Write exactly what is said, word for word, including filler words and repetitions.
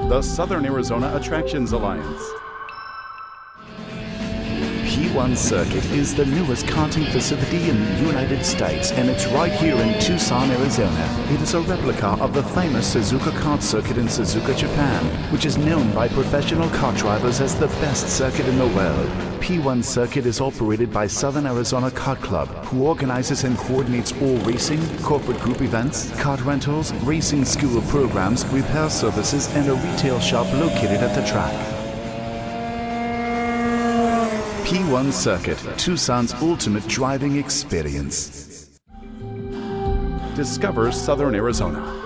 the Southern Arizona Attractions Alliance. P one Circuit is the newest karting facility in the United States, and it's right here in Tucson, Arizona. It is a replica of the famous Suzuka Kart circuit in Suzuka, Japan, which is known by professional kart drivers as the best circuit in the world. P one Circuit is operated by Southern Arizona Kart Club, who organizes and coordinates all racing, corporate group events, kart rentals, racing school programs, repair services, and a retail shop located at the track. P one Circuit, Tucson's ultimate driving experience. Discover Southern Arizona.